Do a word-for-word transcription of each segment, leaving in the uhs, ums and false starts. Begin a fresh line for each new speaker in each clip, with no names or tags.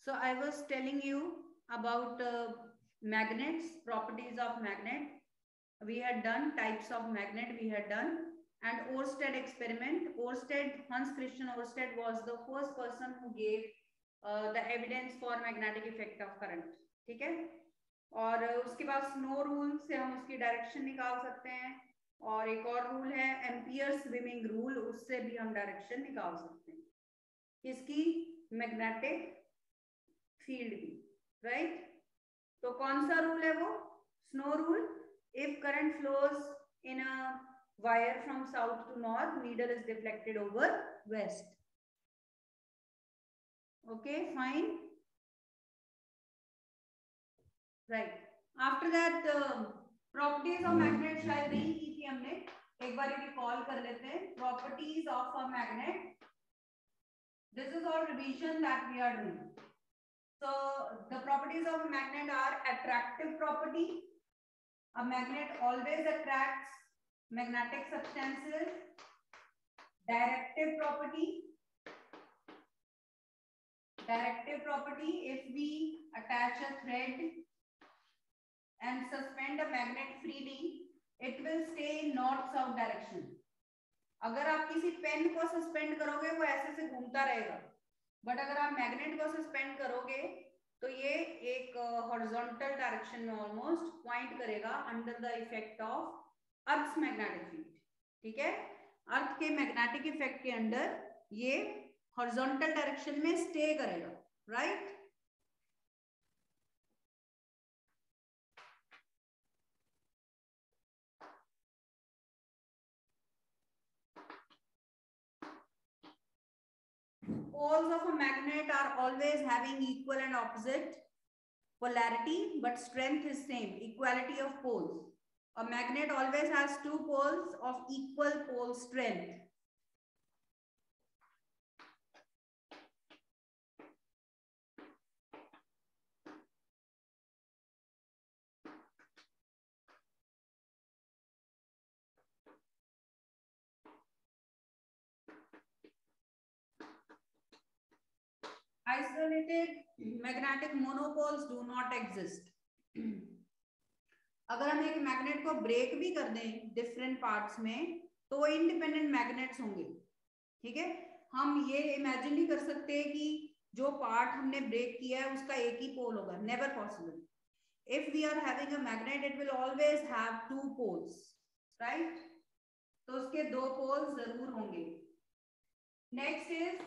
So I was telling you about uh, magnets, properties of magnet. We had done types of magnet we had done, and Oersted experiment. Oersted, Hans Christian Oersted was the first person who gave uh, the evidence for magnetic effect of current. ठीक है, और उसके बाद snow rule से हम उसकी direction निकाल सकते हैं, और एक और रूल है एम्पियर स्विमिंग रूल, उससे भी हम डायरेक्शन निकाल सकते हैं इसकी मैग्नेटिक फील्ड की, राइट। तो कौन सा रूल है वो? Snow rule. If current flows in a wire from south to north, needle is deflected over west. Okay fine, right. After that properties of magnet शायद नहीं की थी हमने, एक बार रिकॉल कर लेते हैं। Properties of a magnet, this is all revision that we are doing. So the properties of a magnet are attractive property. A magnet always attracts magnetic substances. Directive property. Directive property, if we attach a thread and suspend a magnet freely, it will stay in north-south direction. अगर आप किसी pen को suspend करोगे वो ऐसे से घूमता रहेगा, बट अगर आप मैग्नेट को सस्पेंड करोगे तो ये एक हॉरिजॉन्टल डायरेक्शन में ऑलमोस्ट पॉइंट करेगा under the effect of earth magnetic field. ठीक है, अर्थ के मैग्नेटिक इफेक्ट के अंडर ये हॉरिजॉन्टल डायरेक्शन में स्टे करेगा, right. Poles of a magnet are always having equal and opposite polarity, but strength is same. Equality of poles. A magnet always has two poles of equal pole strength. Isolated magnetic monopoles do not exist. अगर हम एक magnet को break भी कर दें different parts में तो वो इंडिपेंडेंट मैग्नेट्स होंगे. ठीक है, हम ये इमेजिन नहीं कर सकते कि जो पार्ट हमने ब्रेक किया है उसका एक ही पोल होगा. Never possible. If we are having a magnet it will always have two poles, right. तो उसके दो पोल्स जरूर होंगे. Next is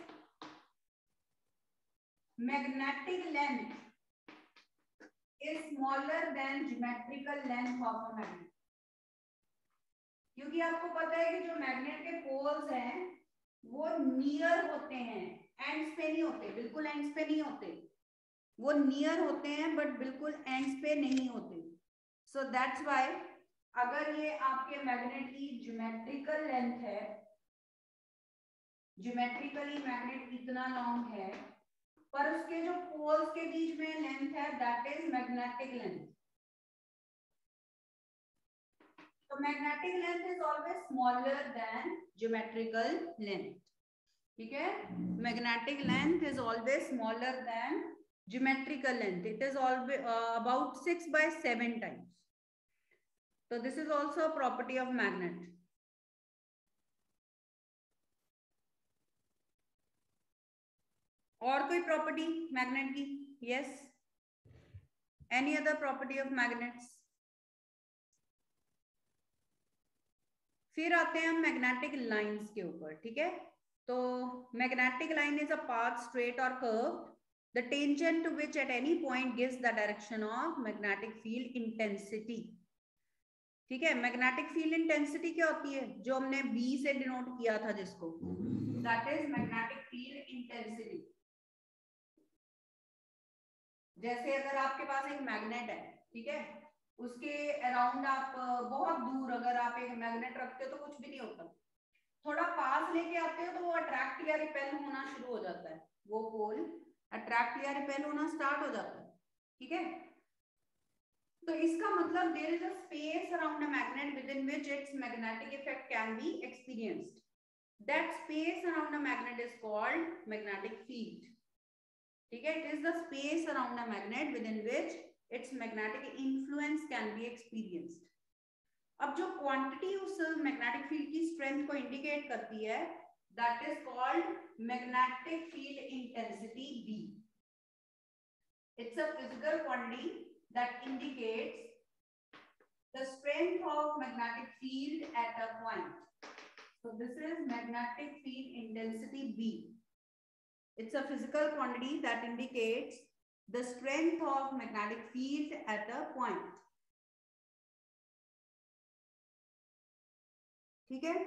magnetic length is smaller than geometrical length of a magnet. क्योंकि आपको पता है कि जो मैग्नेट के पोल्स हैं वो नियर होते हैं, एंड्स पे नहीं होते, बिल्कुल एंड्स पे नहीं होते. वो नियर होते हैं बट बिल्कुल एंड्स पे नहीं होते. सो दैट्स व्हाई अगर ये आपके मैग्नेट की ज्योमेट्रिकल लेंथ है, ज्योमेट्रिकली मैग्नेट इतना लॉन्ग है, पर उसके जो पोल्स के बीच में लेंथ है दैट इज मैग्नेटिक लेंथ. तो magnetic length is always smaller than geometrical length. ठीक है, magnetic length is always smaller than geometrical length. It is always about six by seven times. तो this is also a property of magnet. और कोई property magnet की? Yes, any other property of magnets? फिर आते हैं हम magnetic lines के ऊपर. ठीक है, तो magnetic line is a path straight और curved, the tangent to which at any point gives the direction of magnetic field intensity. ठीक है, मैग्नेटिक फील्ड इंटेंसिटी क्या होती है? जो हमने बी से डिनोट किया था जिसको, that is magnetic field intensity. जैसे अगर आपके पास एक मैग्नेट है, ठीक है, उसके अराउंड आप बहुत दूर अगर आप एक मैग्नेट रखते हो तो कुछ भी नहीं होता. थोड़ा पास लेके आते हो तो वो अट्रैक्ट या रिपेल होना शुरू हो जाता है. वो पोल अट्रैक्ट या रिपेल होना स्टार्ट हो जाता है. ठीक है, तो इसका मतलब there is a space around a magnet within which its magnetic effect can be experienced. That space around a magnet is called magnetic field. ठीक है, it is the space around a magnet within which its magnetic influence can be experienced. अब जो quantity उस magnetic field की strength को indicate करती है, that is called magnetic field intensity B. It's a physical quantity that indicates the strength of magnetic field at a point. So this is magnetic field intensity B. It's a physical quantity that indicates the strength of magnetic field at a point. ठीक है,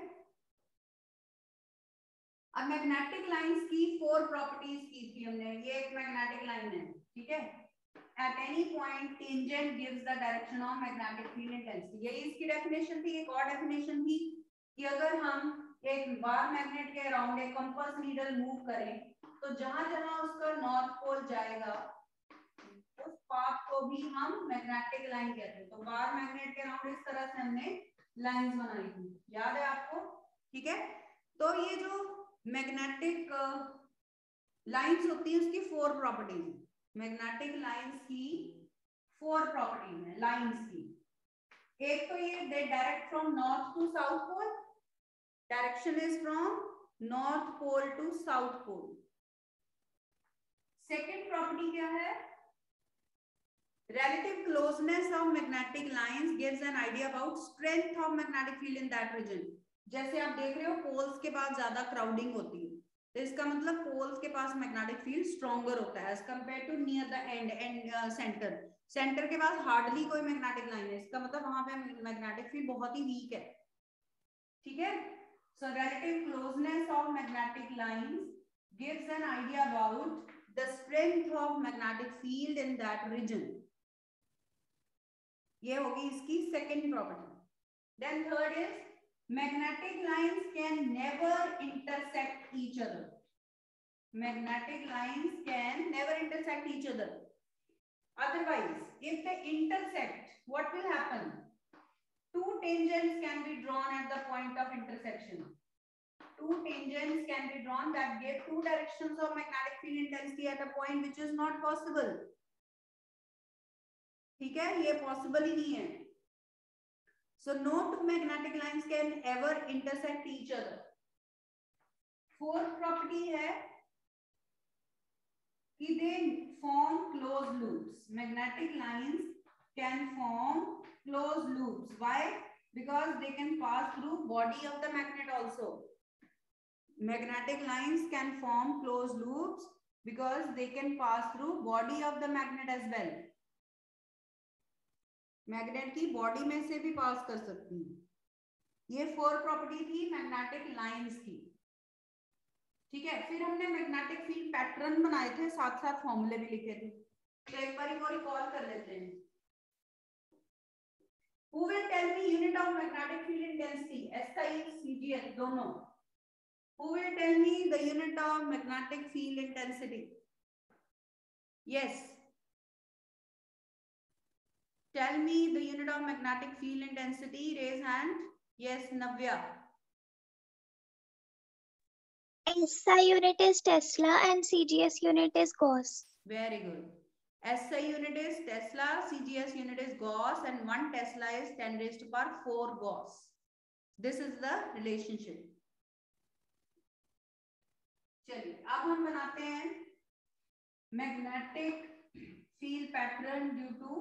अब magnetic lines की four properties की थी हमने. ये एक magnetic line है, ठीक है. At any point tangent gives the direction of magnetic field intensity. यही इसकी डेफिनेशन थी. एक और डेफिनेशन थी कि अगर हम एक बार मैग्नेट के अराउंड एक कंपास नीडल मूव करें तो जहां जहां उसका नॉर्थ पोल जाएगा उस पाथ को भी हम मैग्नेटिक लाइन कहते हैं. तो बार मैग्नेट के अराउंड इस तरह से हमने लाइंस बनाई थी, याद है आपको? ठीक है, तो ये जो मैग्नेटिक लाइंस होती है उसकी फोर प्रॉपर्टीज है. मैग्नेटिक लाइंस की फोर प्रॉपर्टीज है लाइंस की. एक तो ये they direct from north to south pole. Direction is from north pole to south pole. Second property क्या है? Relative closeness of magnetic lines gives an idea about strength of magnetic field in that region. जैसे आप देख रहे हो poles के पास ज्यादा crowding होती है, तो इसका मतलब पोल्स के पास मैग्नेटिक फील्ड स्ट्रॉन्गर होता है as compared to near the end and centre. Centre के पास हार्डली कोई मैग्नेटिक लाइन है, इसका मतलब वहां पे मैग्नेटिक फील्ड बहुत ही वीक है. ठीक है, सो relative closeness of magnetic lines gives an idea about the strength of magnetic field in that region. ये होगी इसकी second property. Then third is magnetic lines can never intersect each other. Magnetic lines can never intersect each other. Otherwise if they intersect what will happen? Two tangents can be drawn at the point of intersection. Two tangents can be drawn that give two directions of magnetic field intensity at a point which is not possible. ठीक है, ये possible ही नहीं है. So no two magnetic lines can ever intersect each other. Fourth property है कि they form close loops. Magnetic lines can form close loops. Why? Because they can pass through body of the magnet also. Magnetic lines can form close loops because they can pass through body of the magnet as well. Magnet की body में से भी pass कर सकती है. ये four property थी magnetic lines की. ठीक है, फिर हमने मैग्नेटिक फील्ड पैटर्न बनाए थे, साथ साथ फॉर्मूले भी लिखे थे. तो एक बार वो रिकॉल कर लेते हैं. Who will tell me unit of magnetic field intensity? S I C G S दोनों. Who will tell me the unit of magnetic field intensity? Yes. Tell me the unit of magnetic field intensity. Raise hand. Yes, Navya.
S I unit is Tesla and C G S unit is Gauss.
Very good. S I unit is Tesla, C G S unit is Gauss, and one Tesla is ten raised to power four Gauss. This is the relationship. चलिए अब हम बनाते हैं magnetic field pattern due to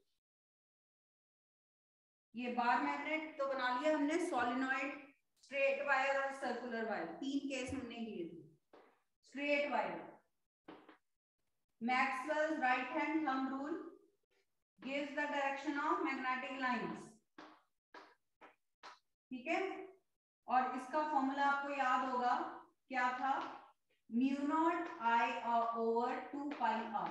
ये bar magnet. तो बना लिया हमने सोलिनॉइड, स्ट्रेट वायर और सर्कुलर वायर. तीन केस हमने लिए थे. Straight wire, Maxwell's right hand thumb rule gives the direction of magnetic lines. ठीक है, और इसका फॉर्मूला आपको याद होगा क्या था? Mu naught I over two pi R.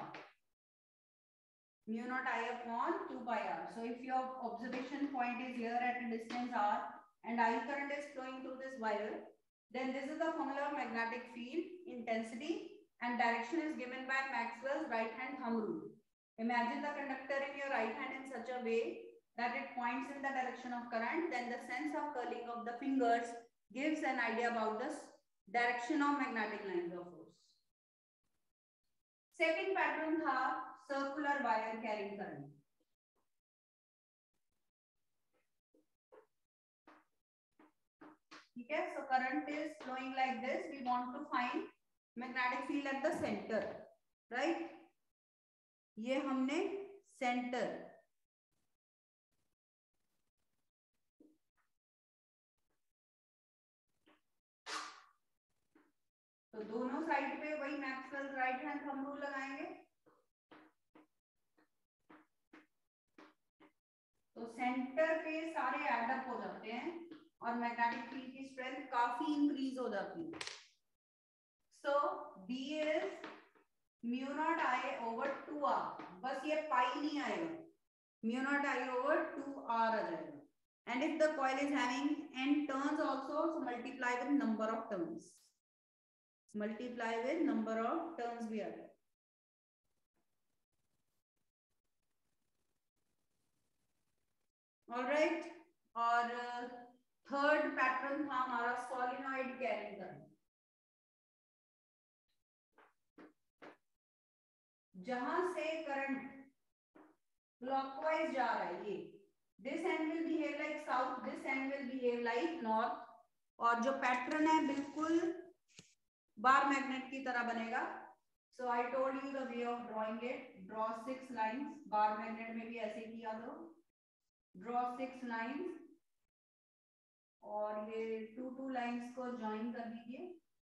Mu naught I upon two pi r. So if your observation point is here at a distance r and I current is flowing through this wire, then this is the formula of magnetic field intensity and direction is given by Maxwell's right hand thumb rule. Imagine the conductor in your right hand in such a way that it points in the direction of current. Then the sense of curling of the fingers gives an idea about the direction of magnetic lines of force. Second pattern था circular wire carrying current. ठीक है, so current is flowing like this. We want to find magnetic field at the center, right? ये हमने centre, तो दोनों side पे वही Maxwell right hand thumb rule लगाएंगे। तो सेंटर पे सारे एड अप हो जाते हैं और मैग्नेटिक फील्ड की स्ट्रेंथ काफी इंक्रीज हो जाती है। So B is mu naught I over two R, बस ये पाई नहीं आएगा, mu naught I over two R आ जाएगा। And if the coil is having n turns also, so multiply with number of turns, multiply with number of turns भी आ जाएगा। Alright, और थर्ड पैटर्न था हमारा सोलिनॉइड कैरिंग करंट। जहां से करंट क्लॉकवाइज जा रहा है, ये this end will behave like south, this end will behave like north, और जो पैटर्न है बिल्कुल बार मैग्नेट की तरह बनेगा। So I told you the way of drawing it, draw six lines, bar magnet में भी ऐसे किया तो ड्रॉ सिक्स लाइंस, और ये टू टू लाइंस को ज्वाइन कर दीजिए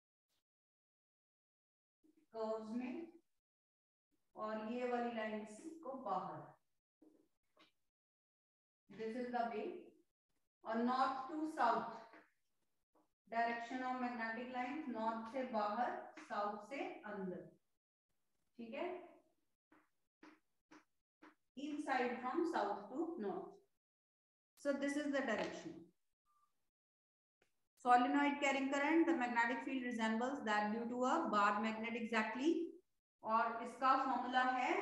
कर्व्स में, और ये वाली लाइंस को बाहर, दिस इज द वे। और north to south direction of magnetic line, north से बाहर, साउथ से अंदर। ठीक है, inside from south to north. So this is the direction. Solenoid carrying current, the magnetic field resembles that due to a bar magnet exactly, और इसका formula है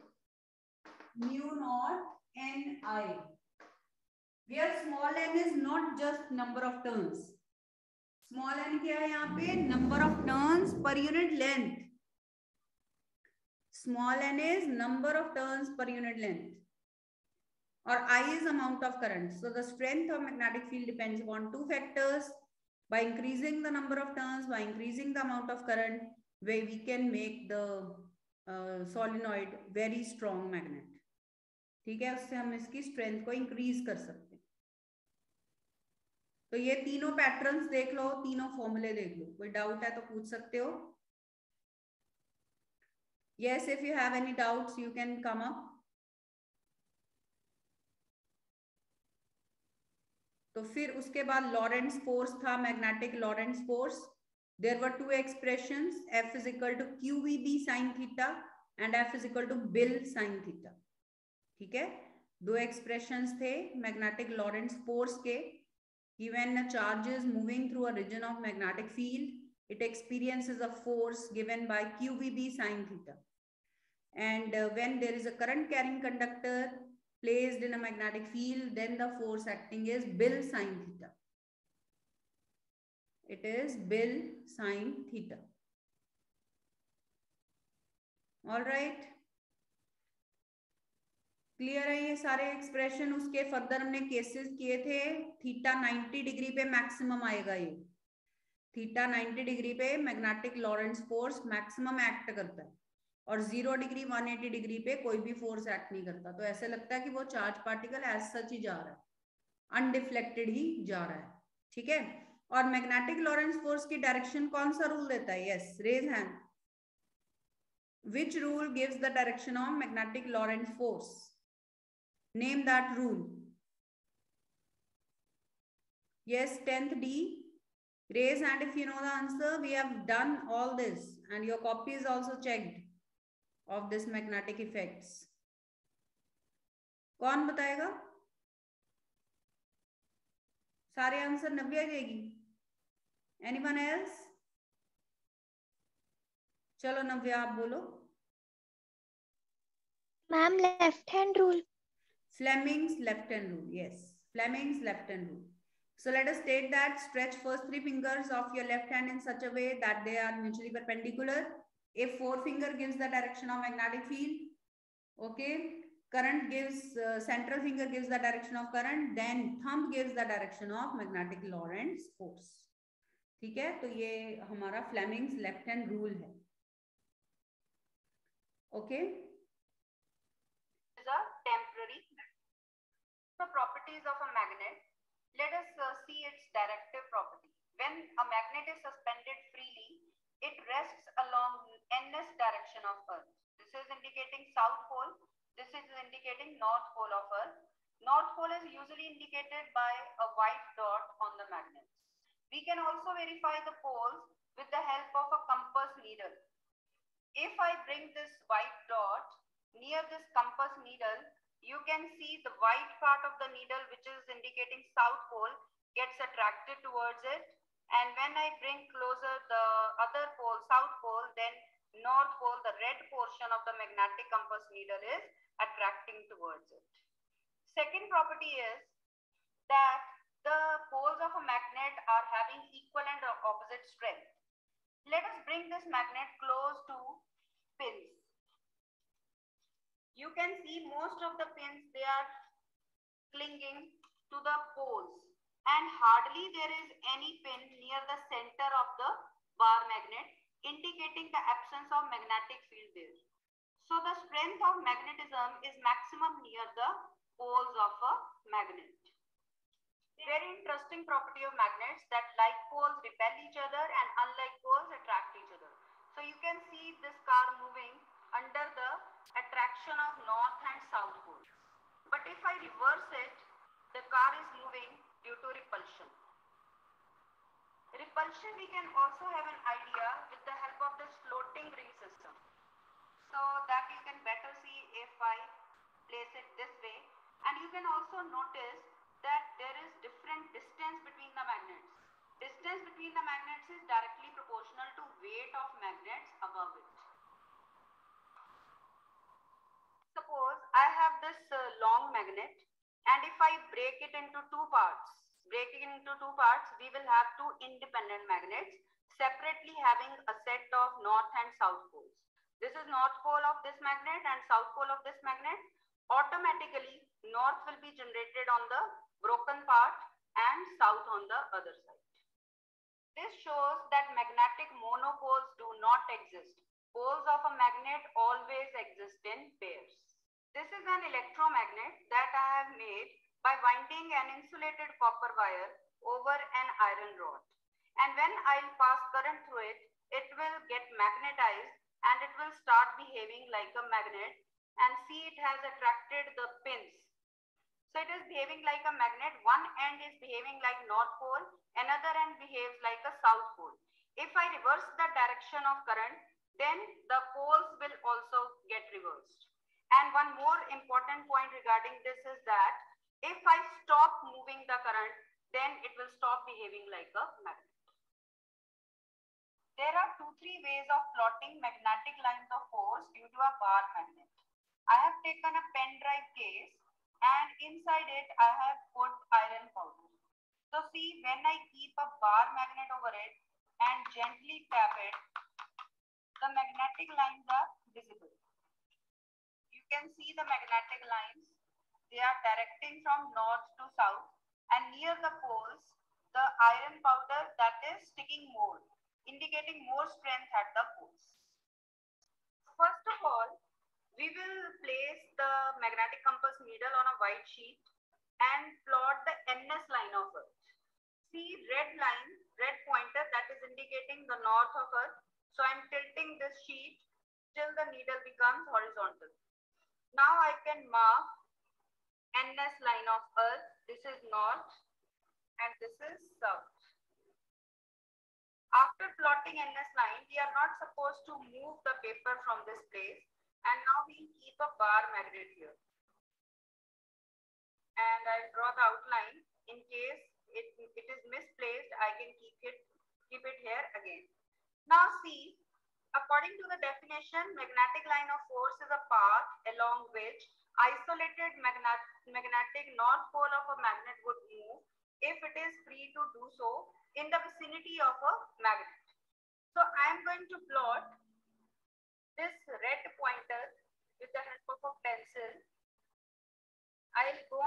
mu naught n I, where small n is not just number of turns. Small n क्या है यहाँ पे? Number of turns per unit length. Small n is number of turns per unit length, or I is amount of current. So the strength of magnetic field depends upon two factors. By increasing the number of turns, by increasing the amount of current, where we can make the uh, solenoid very strong magnet. ठीक है, उससे हम इसकी strength को increase कर सकते हैं। तो ये तीनों पैटर्न्स देख लो, तीनों फॉर्मूले देख लो, कोई डाउट है तो पूछ सकते हो। Yes, if you have any doubts, you can come up. तो फिर उसके बाद लॉरेंट्ज फोर्स था, magnetic Lorentz force. There were two expressions, F is equal to Q V B sin theta and F is equal to Bill sin theta. ठीक है, दो expressions थे magnetic Lorentz force के, कि when a charge is moving through a region of magnetic field it experiences a force given by Q V B sin theta, and uh, when there is a current carrying conductor placed in a magnetic field, then the force acting is Bill sin theta. It is Bill sin theta. All right, clear है ये सारे expression. उसके further हमने cases किए थे, theta ninety degree पे maximum आएगा, ये थीटा नाइंटी डिग्री पे magnetic Lorentz force maximum act करता है, और zero degree one eighty degree पे कोई भी फोर्स एक्ट नहीं करता। तो ऐसे लगता है कि वो चार्ज पार्टिकल एज सच ही जा रहा है, अनडिफ्लेक्टेड ही जा रहा है। ठीक है, और मैग्नेटिक लॉरेंट्ज फोर्स की डायरेक्शन कौन सा रूल देता है? Yes, raise hand. Which rule gives the direction of magnetic Lorentz force? Name that rule. Yes, tenth D. Raise hand if you know the answer. We have done all this and your copy is also checked of this magnetic effects. कौन बताएगा? सारे answer नव्या देगी। Anyone else? चलो नव्या आप बोलो।
Ma'am left hand rule.
Fleming's left hand rule. Yes, Fleming's left hand rule. So let us state that stretch first three fingers of your left hand in such a way that they are mutually perpendicular. If forefinger gives the direction of magnetic field, okay, current gives, uh, central finger gives the direction of current, then thumb gives the direction of magnetic Lorentz force. ठीक है, तो ये हमारा Fleming's left hand rule है. Okay,
is a temporary. The properties of a magnet. Let us uh, see its directive property. When a magnet is suspended freely, it rests along ns direction of Earth. This is indicating south pole. This is indicating north pole of Earth. North pole is usually indicated by a white dot on the magnet. We can also verify the poles with the help of a compass needle. If I bring this white dot near this compass needle, you can see the white part of the needle, which is indicating south pole, gets attracted towards it. And when I bring closer the other pole, south pole, then north pole, the red portion of the magnetic compass needle is attracting towards it. Second property is that the poles of a magnet are having equal and opposite strength. Let us bring this magnet close to pins. You can see most of the pins, they are clinging to the poles, and hardly there is any pin near the center of the bar magnet, indicating the absence of magnetic field there. So the strength of magnetism is maximum near the poles of a magnet. Very interesting property of magnets, that like poles repel each other and unlike poles attract each other. So you can see this car moving under the attraction of north and south pole. But if I reverse it, the car is moving due to repulsion. Repulsion we can also have an idea with the help of this floating ring system. So that you can better see if I place it this way. And you can also notice that there is different distance between the magnets. Distance between the magnets is directly proportional to weight of magnets above it. Suppose I have this uh, long magnet, and if I break it into two parts, breaking it into two parts, we will have two independent magnets separately having a set of north and south poles. This is north pole of this magnet and south pole of this magnet. Automatically, north will be generated on the broken part and south on the other side. This shows that magnetic monopoles do not exist. Poles of a magnet always exist in pairs. This is an electromagnet that I have made by winding an insulated copper wire over an iron rod. And when I'll pass current through it, it will get magnetized and it will start behaving like a magnet. And see, it has attracted the pins. So it is behaving like a magnet. One end is behaving like north pole, another end behaves like a south pole. If I reverse the direction of current, then the poles will also get reversed. And one more important point regarding this is that if I stop moving the current, then it will stop behaving like a magnet. There are two, three ways of plotting magnetic lines of force into a bar magnet. I have taken a pen drive case and inside it I have put iron powder. So see, when I keep a bar magnet over it and gently tap it, the magnetic lines are visible. You can see the magnetic lines. They are directing from north to south, and near the poles, the iron powder that is sticking more, indicating more strength at the poles. First of all, we will place the magnetic compass needle on a white sheet and plot the N S line of Earth. See, red line, red pointer, that is indicating the north of Earth. So I'm tilting this sheet till the needle becomes horizontal. Now I can mark N S line of Earth. This is north and this is south. After plotting N S line, we are not supposed to move the paper from this place. And now we keep a bar magnet here. And I'll draw the outline. In case it, it is misplaced, I can keep it, keep it here again. Now see, according to the definition, magnetic line of force is a path along which isolated magnet, magnetic north pole of a magnet would move if it is free to do so in the vicinity of a magnet. So I am going to plot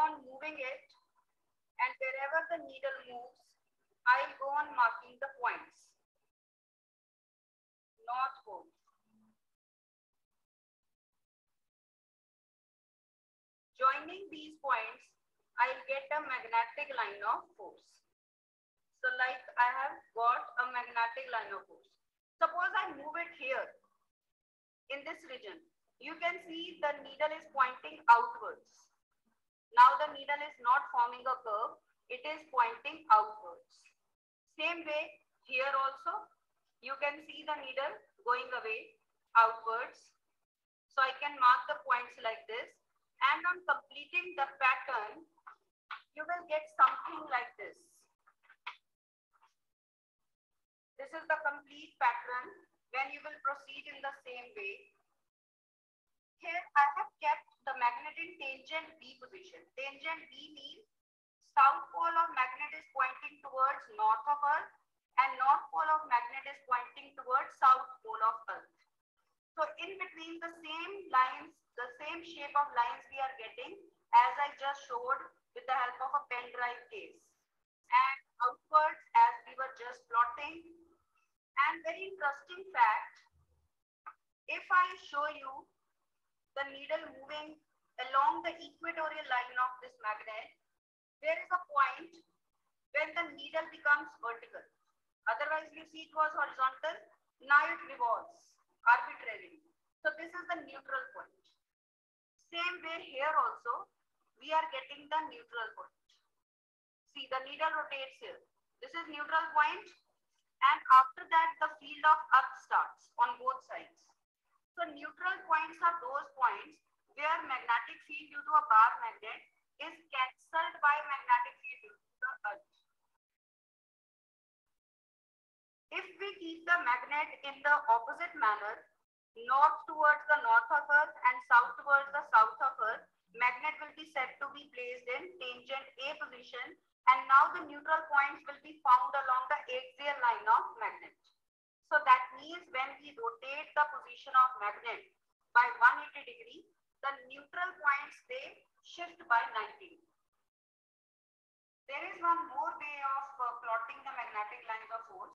on moving it, and wherever the needle moves, I'll go on marking the points. North pole. Joining these points, I'll get a magnetic line of force. So like I have got a magnetic line of force. Suppose I move it here in this region. You can see the needle is pointing outwards. Now the needle is not forming a curve. It is pointing outwards. Same way here also, you can see the needle going away outwards. So I can mark the points like this. And on completing the pattern, you will get something like this. This is the complete pattern when you will proceed in the same way. Here I have kept the magnet in tangent B position. Tangent B means south pole of magnet is pointing towards north of Earth and north pole of magnet is pointing towards south pole of Earth. So in between the same lines, the same shape of lines we are getting as I just showed with the help of a pen drive case. And outwards as we were just plotting. And very interesting fact, if I show you the needle moving along the equatorial line of this magnet, there is a point when the needle becomes vertical. Otherwise you see it was horizontal, now it revolves arbitrarily. So this is the neutral point. Same way here also, we are getting the neutral point. See, the needle rotates here. This is neutral point, and after that the field of Earth starts on both sides. So neutral points are those points where magnetic field due to a bar magnet is cancelled by magnetic field due to the Earth. If we keep the magnet in the opposite manner, north towards the north of Earth and south towards the south of Earth, magnet will be said to be placed in tangent A position, and now the neutral points will be found along the axial line of magnet. So that means when we rotate the position of magnet by one hundred eighty degree, the neutral points they shift by ninety. There is one more way of uh, plotting the magnetic lines of force.